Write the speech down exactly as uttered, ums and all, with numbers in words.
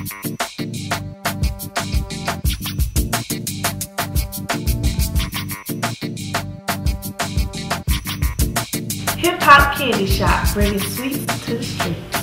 Hip Hop Candy Shop, bringing sweets to the streets.